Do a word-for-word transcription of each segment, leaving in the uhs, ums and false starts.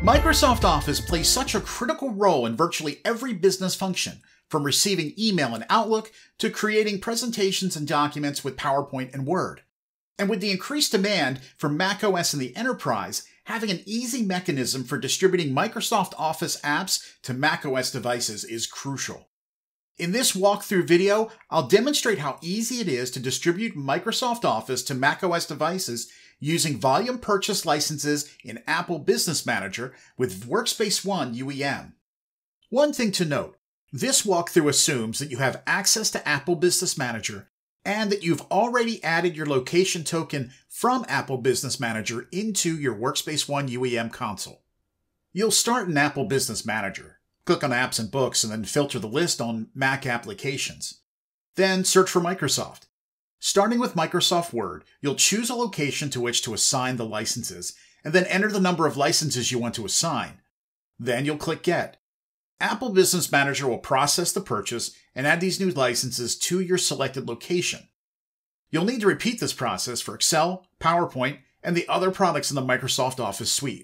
Microsoft Office plays such a critical role in virtually every business function, from receiving email and Outlook to creating presentations and documents with PowerPoint and Word. And with the increased demand for macOS in the enterprise, having an easy mechanism for distributing Microsoft Office apps to macOS devices is crucial. In this walkthrough video, I'll demonstrate how easy it is to distribute Microsoft Office to macOS devices using volume purchase licenses in Apple Business Manager with Workspace ONE U E M. One thing to note, this walkthrough assumes that you have access to Apple Business Manager and that you've already added your location token from Apple Business Manager into your Workspace ONE U E M console. You'll start in Apple Business Manager. Click on Apps and Books and then filter the list on Mac applications. Then search for Microsoft. Starting with Microsoft Word, you'll choose a location to which to assign the licenses, and then enter the number of licenses you want to assign. Then you'll click Get. Apple Business Manager will process the purchase and add these new licenses to your selected location. You'll need to repeat this process for Excel, PowerPoint, and the other products in the Microsoft Office suite.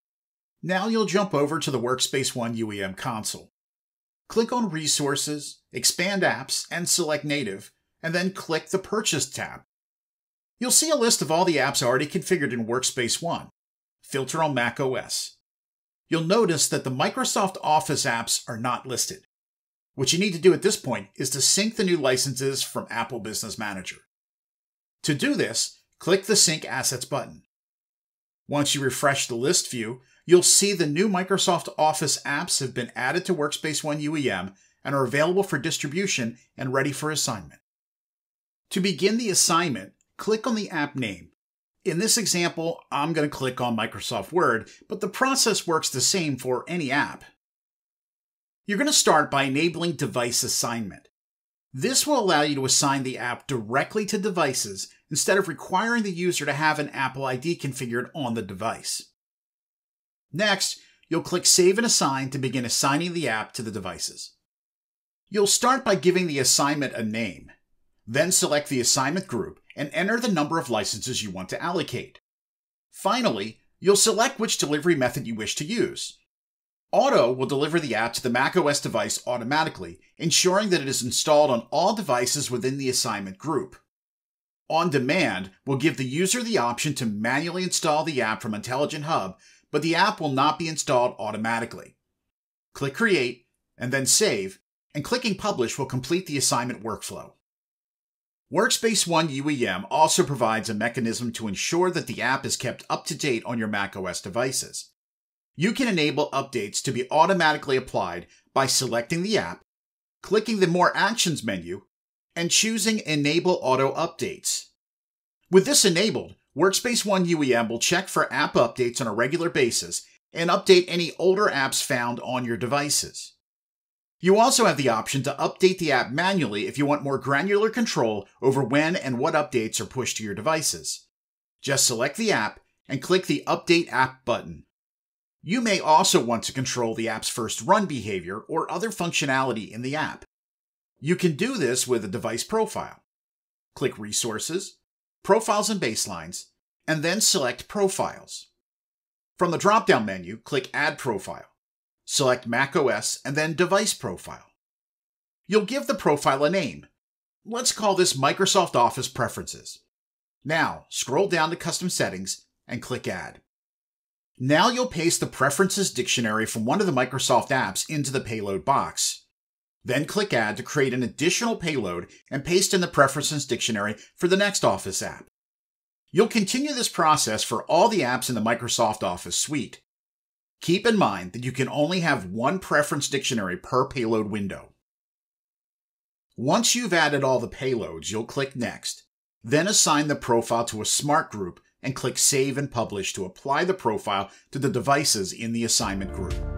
Now you'll jump over to the Workspace ONE U E M console. Click on Resources, Expand Apps, and select Native, and then click the Purchase tab. You'll see a list of all the apps already configured in Workspace ONE. Filter on macOS. You'll notice that the Microsoft Office apps are not listed. What you need to do at this point is to sync the new licenses from Apple Business Manager. To do this, click the Sync Assets button. Once you refresh the list view, you'll see the new Microsoft Office apps have been added to Workspace ONE U E M and are available for distribution and ready for assignment. To begin the assignment, click on the app name. In this example, I'm going to click on Microsoft Word, but the process works the same for any app. You're going to start by enabling device assignment. This will allow you to assign the app directly to devices instead of requiring the user to have an Apple I D configured on the device. Next, you'll click Save and Assign to begin assigning the app to the devices. You'll start by giving the assignment a name. Then select the assignment group and enter the number of licenses you want to allocate. Finally, you'll select which delivery method you wish to use. Auto will deliver the app to the macOS device automatically, ensuring that it is installed on all devices within the assignment group. On Demand will give the user the option to manually install the app from Intelligent Hub, but the app will not be installed automatically. Click Create, and then Save, and clicking Publish will complete the assignment workflow. Workspace ONE U E M also provides a mechanism to ensure that the app is kept up to date on your macOS devices. You can enable updates to be automatically applied by selecting the app, clicking the More Actions menu, and choosing Enable Auto Updates. With this enabled, Workspace ONE U E M will check for app updates on a regular basis and update any older apps found on your devices. You also have the option to update the app manually if you want more granular control over when and what updates are pushed to your devices. Just select the app and click the Update App button. You may also want to control the app's first run behavior or other functionality in the app. You can do this with a device profile. Click Resources, Profiles and Baselines, and then select Profiles. From the drop-down menu, click Add Profile. Select macOS and then Device Profile. You'll give the profile a name. Let's call this Microsoft Office Preferences. Now, scroll down to Custom Settings and click Add. Now you'll paste the Preferences dictionary from one of the Microsoft apps into the payload box. Then click Add to create an additional payload and paste in the Preferences dictionary for the next Office app. You'll continue this process for all the apps in the Microsoft Office suite. Keep in mind that you can only have one preference dictionary per payload window. Once you've added all the payloads, you'll click Next. Then assign the profile to a smart group and click Save and Publish to apply the profile to the devices in the assignment group.